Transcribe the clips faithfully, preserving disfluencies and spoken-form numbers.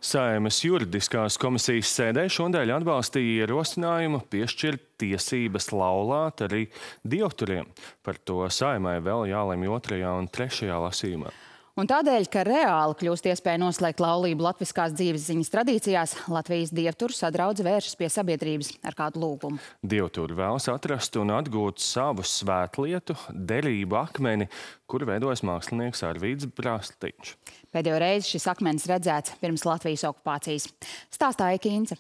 Saeimas juridiskās komisijas sēdē šodien atbalstīja ierosinājumu piešķirt tiesības laulāt arī dievturiem. Par to Saeimai vēl jālemj otrajā un trešajā lasījumā. Un tādēļ, ka reāli kļūst iespēja noslēgt laulību latviskās dzīves ziņas tradīcijās, Latvijas dievturu sadraudze vēršas pie sabiedrības ar kādu lūgumu. Dievturi vēlas atrast un atgūt savu svētlietu, derību akmeni, kuru veidojas mākslinieks Arvīds Brāztiņš. Pēdējo reizi šis akmenis redzēts pirms Latvijas okupācijas. Stāstā Aika Ince.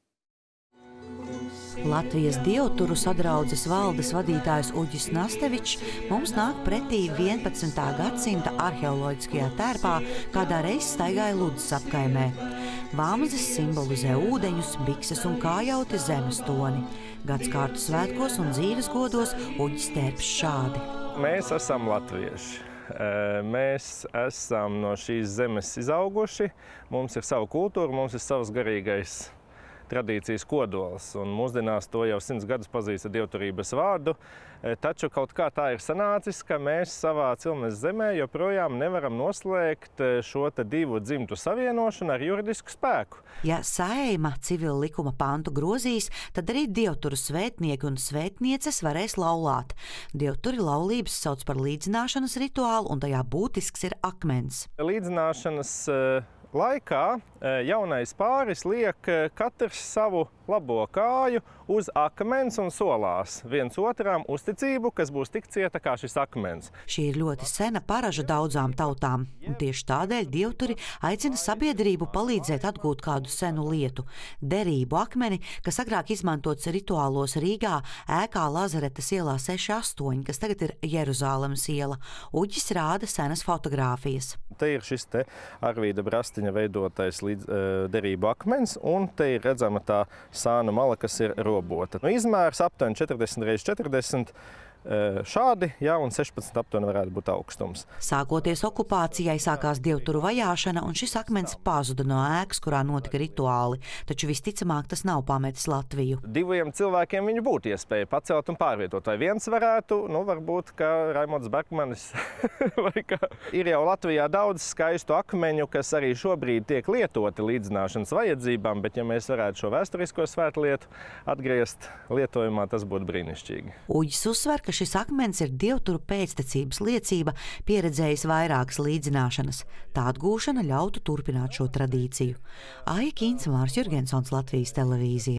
Latvijas dievturu sadraudzes valdes vadītājs Uģis Nastevičs mums nāk pretī vienpadsmitā gadsimta arheoloģiskajā tērpā, kādā reiz staigāja Ludzas apkaimē. Vāmzes simbolizē ūdeņus, bikses un kājauti zemes toni. Gadskārtu svētkos un dzīves godos Uģis tērps šādi. Mēs esam latvieši. Mēs esam no šīs zemes izauguši, mums ir sava kultūra, mums ir savs garīgais tradīcijas kodols, un mūsdienās to jau simts gadus pazīst ar dievturības vārdu, taču kaut kā tā ir sanācis, ka mēs savā cilmes zemē joprojām nevaram noslēgt šo te divu dzimtu savienošanu ar juridisku spēku. Ja Saeima civila likuma pantu grozīs, tad arī dievturu svētnieki un svētnieces varēs laulāt. Dievturi laulības sauc par līdzināšanas rituālu, un tajā būtisks ir akmens. Līdzināšanas laikā jaunais pāris liek katrs savu labo kāju uz akmens un solās viens otram uzticību, kas būs tik cieta kā šis akmens. Šī ir ļoti sena paraža daudzām tautām, un tieši tādēļ dievturi aicina sabiedrību palīdzēt atgūt kādu senu lietu – derību akmeni, kas agrāk izmantots rituālos Rīgā, ēkā Lazaretas ielā seši astoņi, kas tagad ir Jeruzālemes iela. Uģis rāda senas fotogrāfijas. Te ir šis te Arvīda Brāztiņa veidotais līdz, uh, derību akmens, un te ir redzama tā sānu mala, kas ir robota. Nu, izmērs aptuveni četrdesmit reiz četrdesmit. Šādi, jā, un sešpadsmit aptuveni varētu būt augstums. Sākoties okupācijai, sākās dievturu vajāšana, un šis akmens pazuda no ēkas, kurā notika rituāli. Taču visticamāk tas nav pametis Latviju. Diviem cilvēkiem viņu būtu iespēja pacelt un pārvietot. Vai viens varētu, nu varbūt, ka Raimonds Bergmanis. Ir jau Latvijā daudz skaistu akmeņu, kas arī šobrīd tiek lietoti līdzināšanas vajadzībām, bet ja mēs varētu šo vēsturisko svētlietu atgriezt lietojumā, tas būtu brīnišķīgi. Uģis uzsver, ka šis akmens ir dievturu pēctecības liecība, pieredzējis vairākas līdzināšanas. Tā atgūšana ļautu turpināt šo tradīciju. Aika Ince, Māris Jurgensons, Latvijas televīzija.